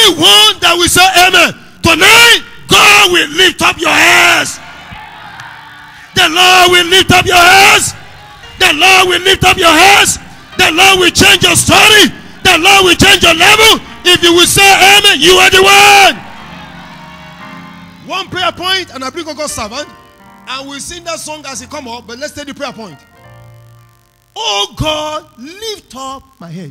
Anyone that will say amen, tonight God will lift up your heads. The Lord will lift up your heads. The Lord will lift up your heads. The Lord will change your story. The Lord will change your level. If you will say amen, you are the one. One prayer point, and I bring God's servant, and we'll sing that song as it come up. But let's take the prayer point. Oh God, lift up my head.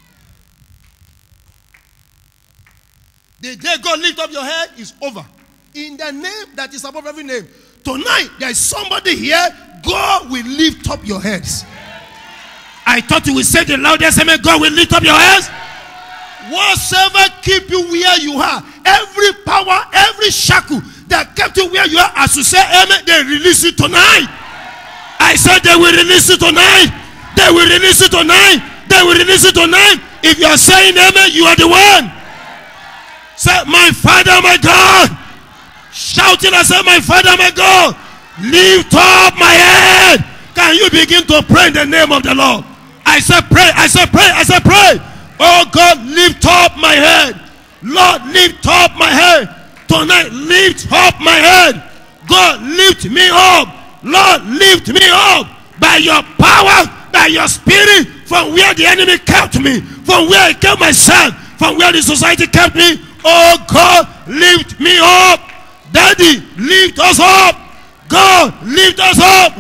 The day God lift up your head is over. In the name that is above every name. Tonight, there is somebody here. God will lift up your heads. I thought you would say the loudest amen. God will lift up your heads. Whatsoever keep you where you are, every power, every shackle that kept you where you are, as you say amen, they release it tonight. I said they will release it tonight. They will release it tonight. They will release it tonight. If you are saying amen, you are the one. Say, my Father, my God. Shouting, I say, my Father, my God. Lift up my head. Can you begin to pray in the name of the Lord? I said pray, I said pray, I said pray. Oh God, lift up my head. Lord, lift up my head. Tonight, lift up my head. God, lift me up. Lord, lift me up. By your power, by your spirit, from where the enemy kept me, from where I kept myself, from where the society kept me. Oh God, lift me up. Daddy, lift us up. God, lift us up.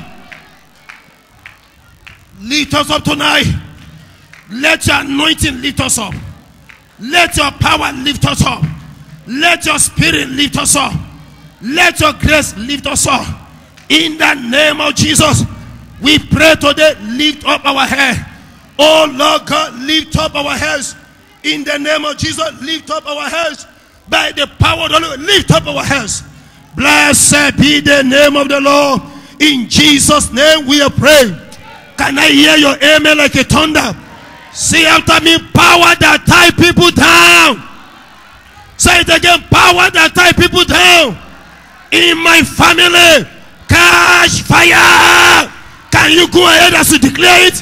Lift us up tonight. Let your anointing lift us up. Let your power lift us up. Let your spirit lift us up. Let your grace lift us up. In the name of Jesus, we pray today, lift up our head. Oh Lord God, lift up our heads. In the name of Jesus, lift up our heads. By the power of the Lord, lift up our heads. Blessed be the name of the Lord. In Jesus' name we are praying. Can I hear your amen like a thunder? Say after me, power that tie people down. Say it again, power that tie people down. In my family, catch fire. Can you go ahead as you declare it?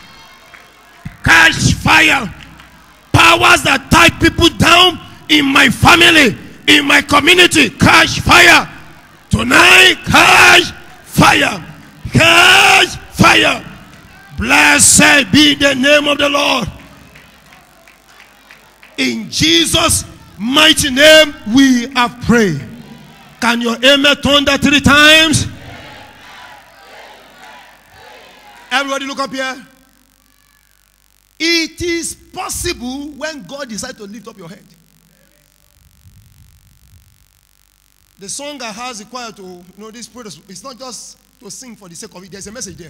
Catch fire. Powers that tie people down in my family, in my community, catch fire. Tonight, catch fire. Catch fire. Blessed be the name of the Lord. In Jesus' mighty name we have prayed. Can your amen thunder 3 times? Everybody look up here. It is possible when God decides to lift up your head. The song I has required to, this prayer, it's not just to sing for the sake of it. There's a message there.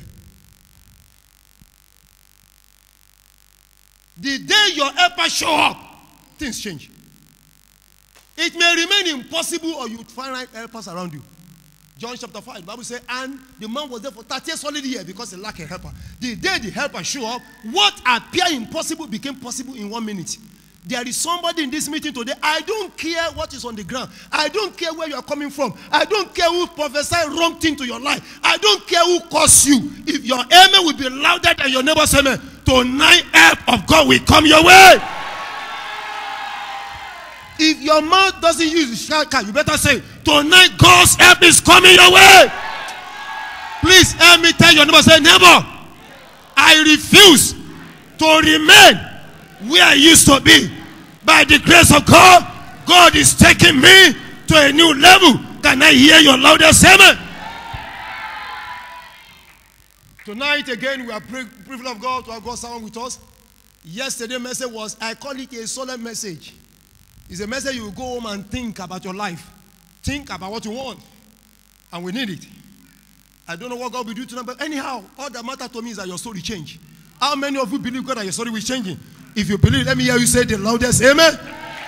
The day your helper show up, things change. It may remain impossible or you find helpers around you. John chapter 5, the Bible says, and the man was there for 30 solid years because he lacked a helper. The day the helper show up, what appeared impossible became possible in 1 minute. There is somebody in this meeting today. I don't care what is on the ground. I don't care where you are coming from. I don't care who prophesied wrong thing to your life. I don't care who caused you. If your amen will be louder than your neighbor's amen, tonight help of God will come your way. If your mouth doesn't use the shout, you better say, tonight God's help is coming your way. Please help me tell your neighbor, say, neighbor, I refuse to remain where I used to be. By the grace of God, God is taking me to a new level. Can I hear your loudest amen? Tonight again, we are privileged of God to have got someone with us. Yesterday's message was, I call it a solemn message. It's a message you will go home and think about your life. Think about what you want. And we need it. I don't know what God will do tonight, but anyhow, all that matters to me is that your story change. How many of you believe God that your story will changing? If you believe, let me hear you say the loudest amen.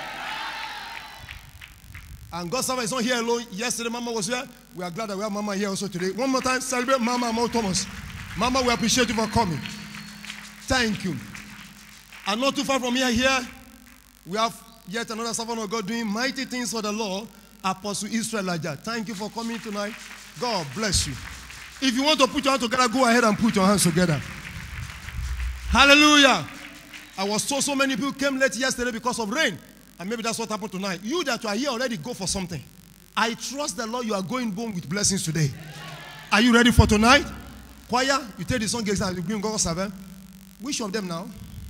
And God's servant is not here alone. Yesterday, Mama was here. We are glad that we have Mama here also today. One more time, celebrate Mama and Mama Thomas. Mama, we appreciate you for coming. Thank you. And not too far from here, we have yet another servant of God doing mighty things for the Lord, Apostle Israel Elijah. Thank you for coming tonight. God bless you. If you want to put your hands together, go ahead and put your hands together. Hallelujah. I was told so many people came late yesterday because of rain. And maybe that's what happened tonight. You that are here already, go for something. I trust the Lord you are going home with blessings today. Are you ready for tonight? Choir, you take the song and you bring God 7. Which of them now?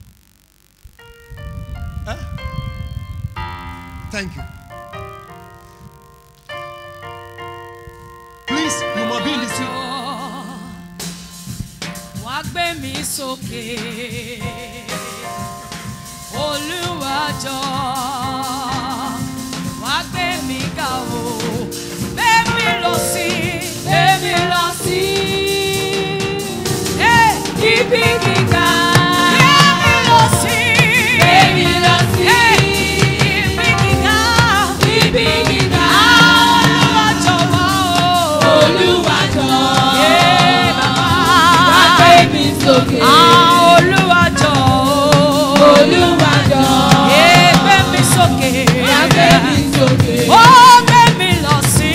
Thank you. Please, you must be in the seat. Gbé mi sókè, Olúwa jọ̀ọ́, wá gbé mi ga o, gbé mi lọ sí, ibi gíga, gbé mi lọ sí, ibi gíga, Olúwa jọ̀ọ́, wá gbé mi sókè. Olúwa jọ̀ọ́, gbé mi sókè, ó gbé mi lọ sí,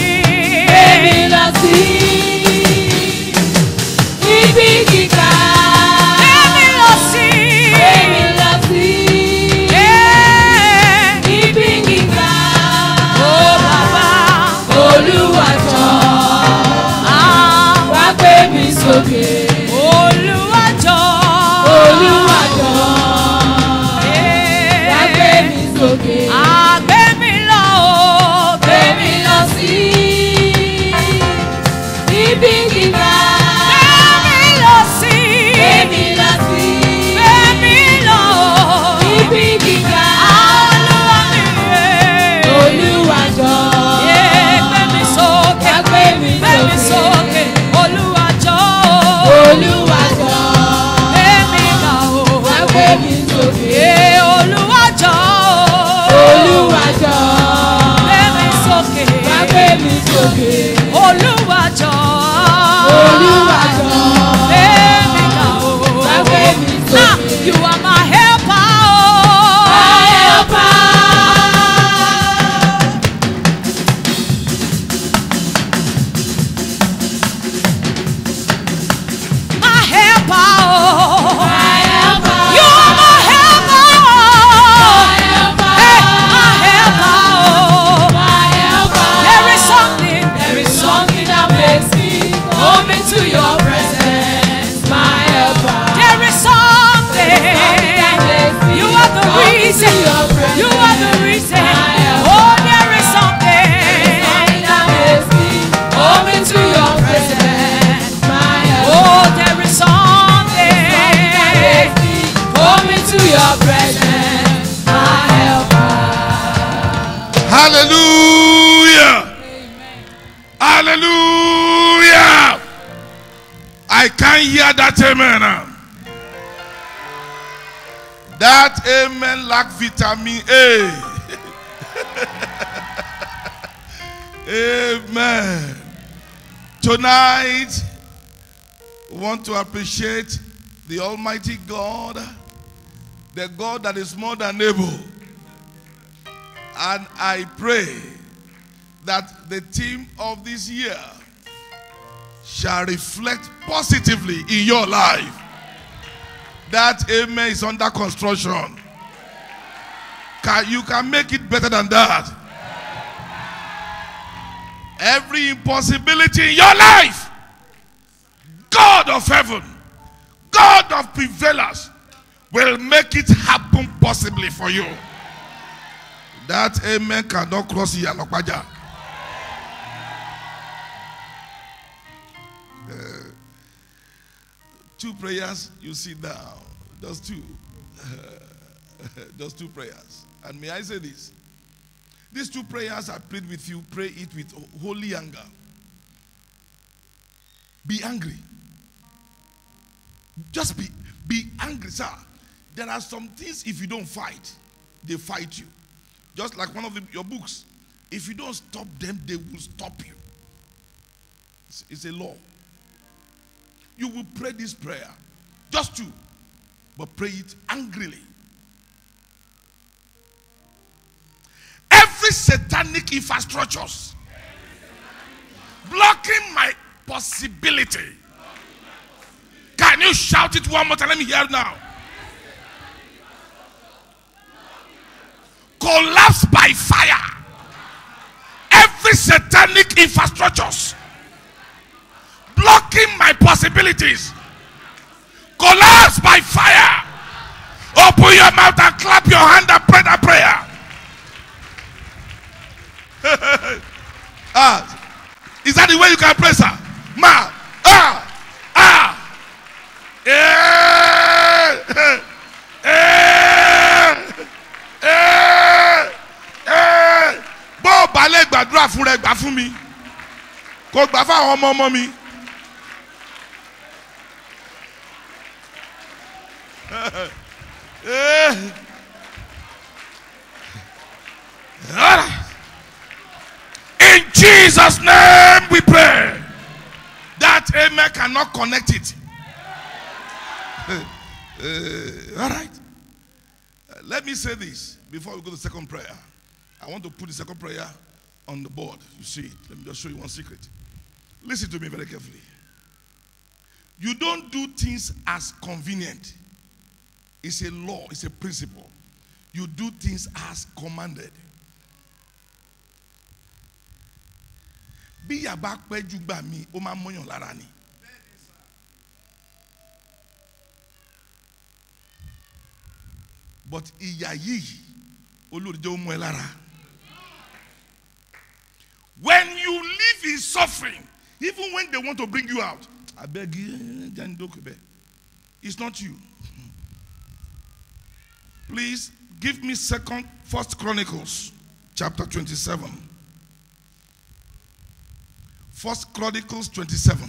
ibi gíga, gbé mi lọ sí, ibi gíga, ó bàbá, Olúwa jọ̀ọ́, wá gbé mi sókè. Olúwa jọ̀ọ́, wá gbé mi sókè. gbé mi lọ o, Gbé mi lọ sí ibi gíga. gbé mi lọ sí, Gbé mi lọ sí gbé mi lọ o, ibi gíga. Olúwa mi rè, Olúwa jọ̀ọ́, gbé mi sókè, wá gbé mi gbé mi sókè, Olúwa jọ̀ọ́, Olúwa jọ̀ọ́, gbé mi ga o, wá gbé mi sókè. Olúwa jọ̀ọ́, Olúwa jọ̀ọ́, gbé mi sókè, wá gbé mi sókè. Olúwa jọ̀ọ́, Olúwa jọ̀ọ́, gbé mi ga o, wá gbé mi sókè. you are my helper o, My helper. my helper o, My helper. you are my helper o, My helper. my helper o, My helper. there is something that makes me come into your presence. My helper. there is something, you are the reason, you are the reason, oh there is something, that makes me come into your presence. My helper. oh there is something, Come into your presence. My helper. Hallelujah. Hallelujah. I can't hear that amen. That amen lack vitamin A. Amen. Tonight, we want to appreciate the Almighty God, the God that is more than able. And I pray that the theme of this year shall reflect positively in your life. That amen is under construction. You can make it better than that. Every impossibility in your life, God of heaven, God of prevailers, will make it happen possibly for you. That amen cannot cross Yanokwaja. Two prayers, you sit down. Just two. Just two prayers. And may I say this? These two prayers I prayed with you, pray it with holy anger. Be angry. Just be angry, sir. There are some things, if you don't fight, they fight you. Just like one of your books. If you don't stop them, they will stop you. It's a law. You will pray this prayer. Just two. But pray it angrily. Every satanic infrastructures blocking my possibility. Can you shout it one more time? Let me hear it now. collapse by fire. Every satanic infrastructures blocking my possibilities, collapse by fire. Open your mouth and clap your hand and pray that prayer. Is that the way you can pray, sir? Bó balẹ̀ gbàdúrà fún rẹ gbà fún mi, kò gbà fún àwọn ọmọ mi. In Jesus' name we pray. That amen cannot connect it. All right. Let me say this before we go to the second prayer. I want to put the second prayer on the board. You see it. Let me just show you one secret. Listen to me very carefully. You don't do things as convenient. It's a law, it's a principle. You do things as commanded. Bí ìyà bá pẹ́ jù gbà mí, ó máa mọ́yàn lára ni. But ìyà yìí, Olúwa jẹ́ ó mú ẹ lára. When you live in suffering, even when they want to bring you out, I beg you, it's not you. Please give me First Chronicles chapter 27. First Chronicles 27.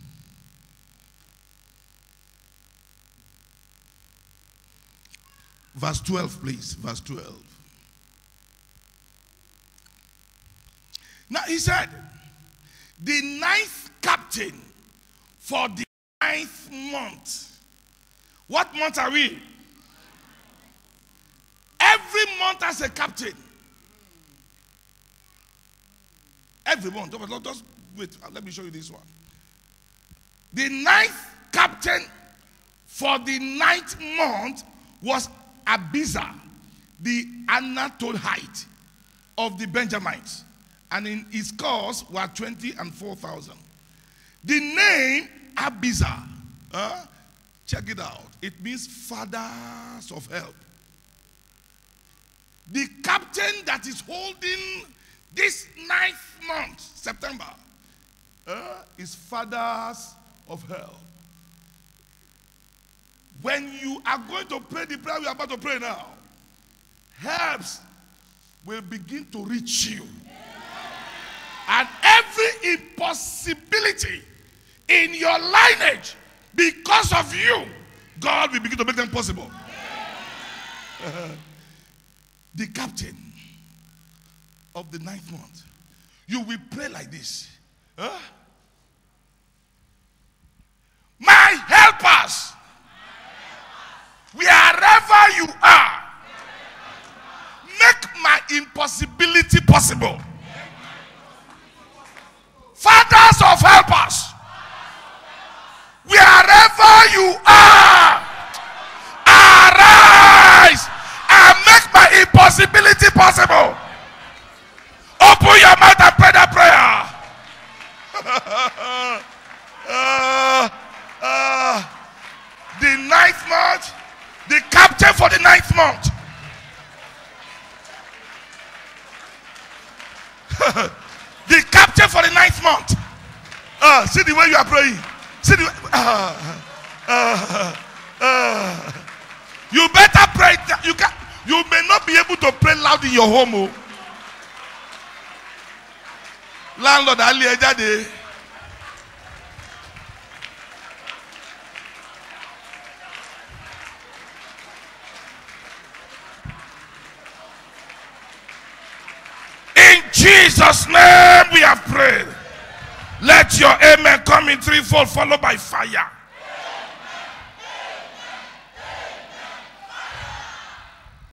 Verse 12, please. Verse 12. Now he said, the 9th captain for the 9th month. What month are we? Every month has a captain. Every month. Just wait. Let me show you this one. The 9th captain for the 9th month was Abizar, the Anatolite of the Benjamites. And in his cause were 20 and 4,000. The name Abizar, check it out. It means fathers of help. The captain that is holding this 9th month, September, is fathers of help. When you are going to pray the prayer we are about to pray now, helps will begin to reach you. And every impossibility in your lineage, because of you, God will begin to make them possible. The captain of the 9th month, you will pray like this. My helpers, wherever you are, make my impossibility possible. Fathers of helpers, wherever you are, arise and make my impossibility possible. Open your mouth and pray that prayer. The 9th month, the captain for the 9th month. The captain for the 9th month. See the way you are praying. See the way. You better pray. You may not be able to pray loud in your home. Landlord, Ali Ejade. In Jesus' name we have prayed. Let your amen come in threefold, followed by fire.